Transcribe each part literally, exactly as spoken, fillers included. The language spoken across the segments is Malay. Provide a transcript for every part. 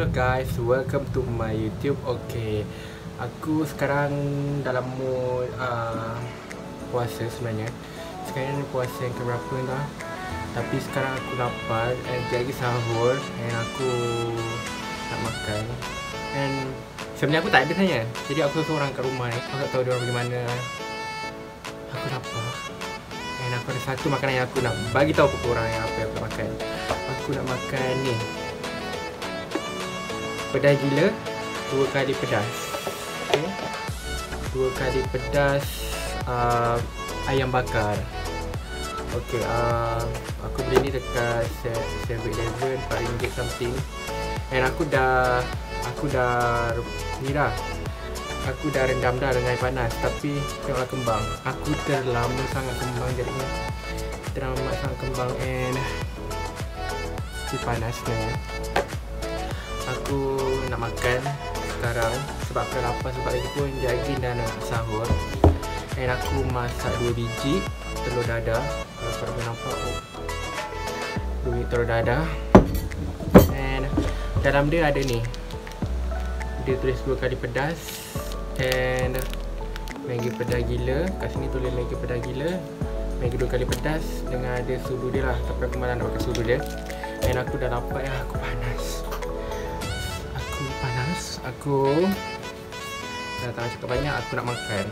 Hello guys, welcome to my YouTube. Okay, aku sekarang dalam mood uh, puasa sebenarnya. Sekarang ni puasa yang keberapa dah. Tapi sekarang aku lapar and lagi sahur and aku nak makan. And sebenarnya aku tak ada tanya. Jadi aku seorang kat rumah ni. Aku tak tahu dia orang pergi mana. Aku lapar. And aku ada satu makanan yang aku nak bagi tahu kepada orang yang apa yang aku nak makan. Aku nak makan ni. Pedas gila, dua kali pedas. Okay. Dua kali pedas uh, ayam bakar. Okay, uh, aku beli ni dekat seven eleven, empat ringgit something. And aku dah Aku dah Ni dah Aku dah rendam dah dengan air panas. Tapi tengoklah kembang. Aku terlama sangat kembang jadinya. Terlama sangat kembang and mesti panas ni. Aku nak makan sekarang sebab aku dah lapar, sebab lagi pun lagi dah nak sahur. And aku masak dua biji telur dadah. Kalau korang boleh nampak, oh, dua biji telur dadah. And dalam dia ada ni, dia tulis dua kali pedas and Maggi pedas gila. Kat sini tulis Maggi pedas gila, Maggi dua kali pedas dengan ada sudu dia lah. Tapi aku malah nak pakai sudu dia. And aku dah lapar ya, aku panas. Aku panas. Aku dah tak nak cakap banyak, aku nak makan.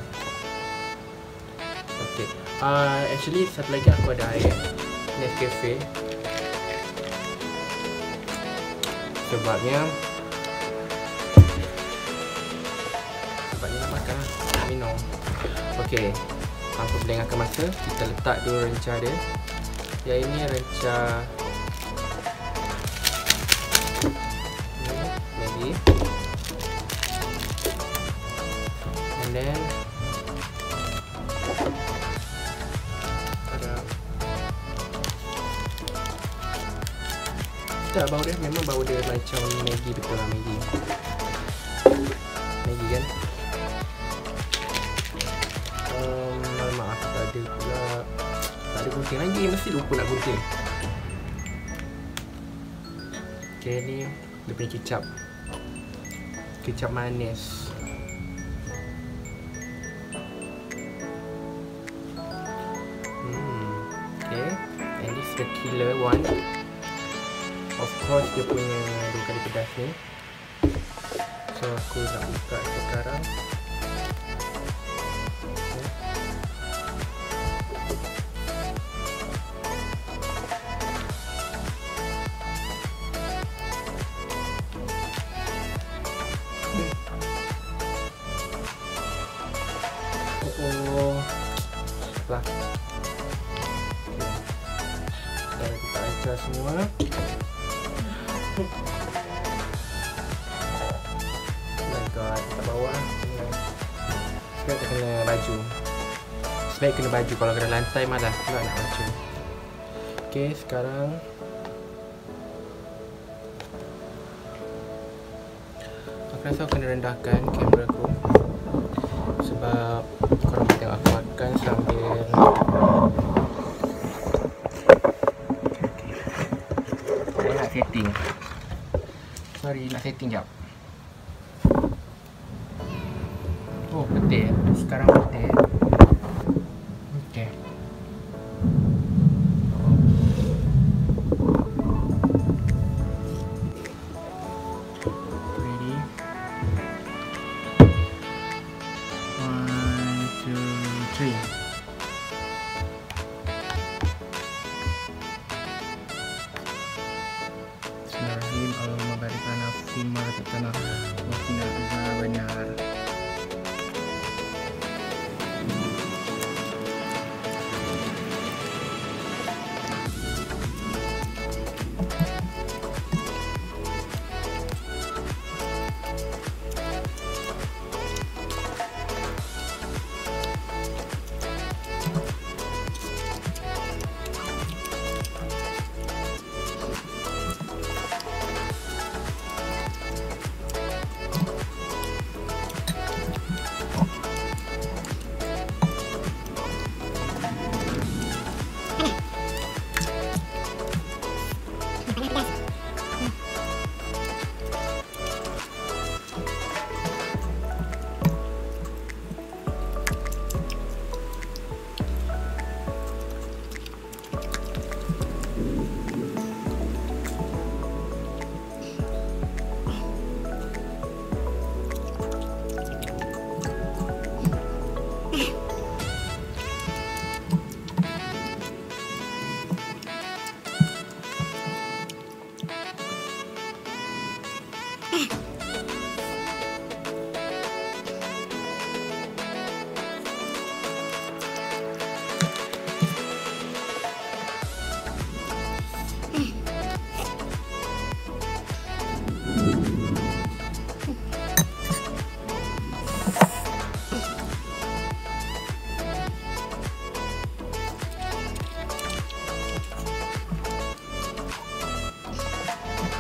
Okay, uh, actually satu lagi aku ada air Nescafe. Sebabnya Sebabnya nak makan lah, nak minum. Okay, tanpa melengahkan masa, kita letak dua rencah dia. Yang ini rencah Maggi. And then ada tak, bau dia memang bau dia macam Maggi betul lah. Maggi Maggi kan. um, Maaf tak ada pula. Tak ada gunting lagi, mesti lupa nak gunting. Okay, ni dia punya kicap. Kicap manis. Hmm, okay. And this the killer one. Of course dia punya dua kali pedas ni. So aku nak buka sekarang. Oh, lah. Kita kita ajar semua. Oh my god, kita bawa. Sekarang kita kena baju. Sebaik kena baju, kalau kena lantai malas pula nak baju. Okay, sekarang aku rasa aku kena rendahkan kamera aku. Sebab korang boleh tengok aku makan sambil saya nak setting. Sorry, nak setting jap. Oh, petir. Sekarang petir. Okay. Ready? One, two, three. Bismillahirrahmanirrahim. Allahumma barik lana fima razaqtana wa qina adzabannar.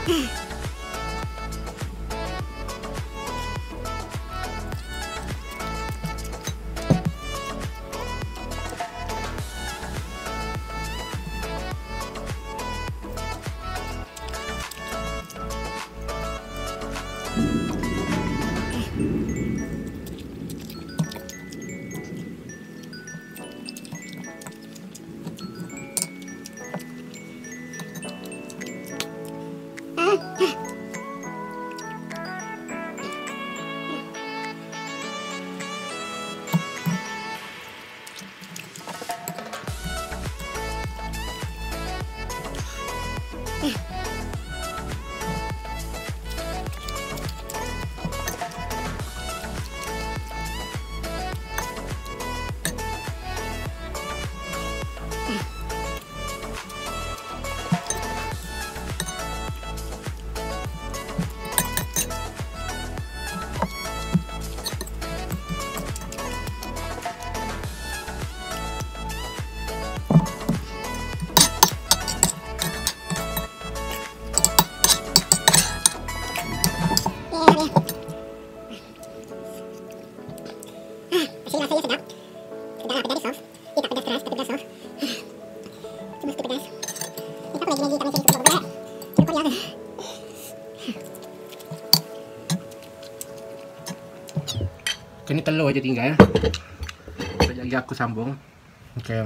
Ini telur aja tinggal. Sekejap lagi aku sambung. Okey.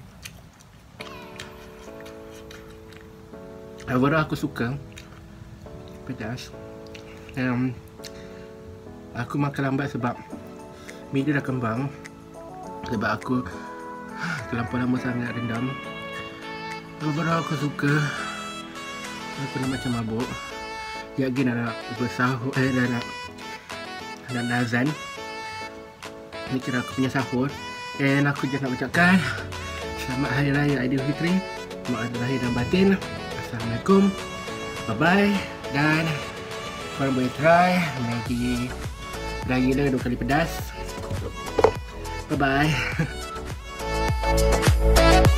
Overall aku suka pedas. Um, aku makan lambat sebab mi dia dah kembang. Sebab aku terlampau lama sangat rendam. Overall aku suka. Aku nak macam mabuk. Ya lagi nak bersahur eh dah nak nak azan. Ini kira aku punya sahur. Dan aku just nak ucapkan selamat Hari Raya Aidilfitri. Maaf lahir dan batin. Assalamualaikum. Bye bye. Dan korang boleh try Maggi Raya dua kali pedas. Bye bye.